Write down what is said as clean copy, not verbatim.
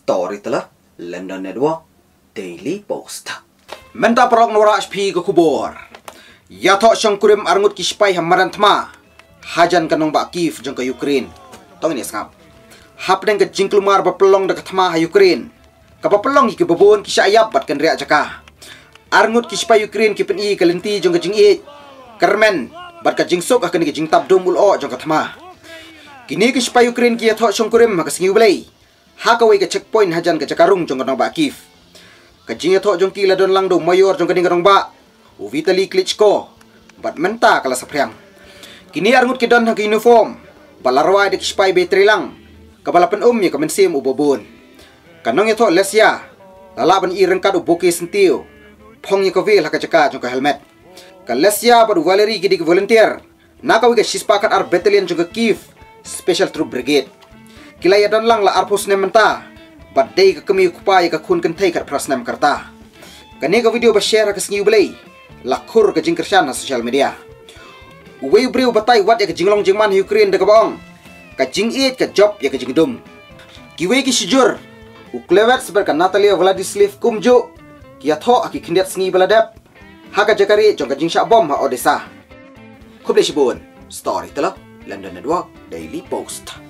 Story telah London Network Daily Post. Menta perok nora HP ke kubur. Ya tok syangkurim arngut kispai hamaran tma. Hajan kanong ba Kiev jeng ke Ukraine. Tong ini sengap. Hap deng ke jingklumar berpelong dekat tma ha Ukraine. Kapapelong iki bebun kisah ayap bat kan riak jaka. Arngut kispai Ukraine kipen i kalenti jeng ke jing i. Kermen bat ka jing sok akan ke jing tabdum ulo jeng ke tma. Kini kispai Ukraine kia tok syangkurim ha kesengi ulay. Hakaway ke checkpoint hajan ke Jakarung jong kanong ba Kiev. Kajing ito jong kila don lang do mayor jong kaning kanong ba. Vitali Klitschko. Bat menta kala sapriang. Kini arngut kidan hang uniform. Balarway dek spy betri lang. Kabalapan ya kamensim ubobon. Kanong ito lesya. Lalaban irengkat uboke sentio. Pong ya kovil hakajaka jong ka helmet. Kalesya padu Valerie gidik volunteer. Nakawi ke sispakat ar battalion jong ka Kiev Special Troop Brigade. Kilaya dan lang la arpus nementa. Badai ke kemi kupaya ke kun kentai kat prasnem karta. Kani ke video ba-share ke sengi ulay. Lakur ke jingkersyan na social media. Uwe briu batai wat ya ke jinglong jingman Ukraine de kabaong. Ka jing it ke job ya ke jingdum. Kiwe ki sijur. Uklewet sebar ka Natalia Vladislav kumjo. Kia tho aki kendiat sengi baladep. Haka jakari jong ka jing bom ha Odessa. Kuble shibun. Story telah London Network Daily Post.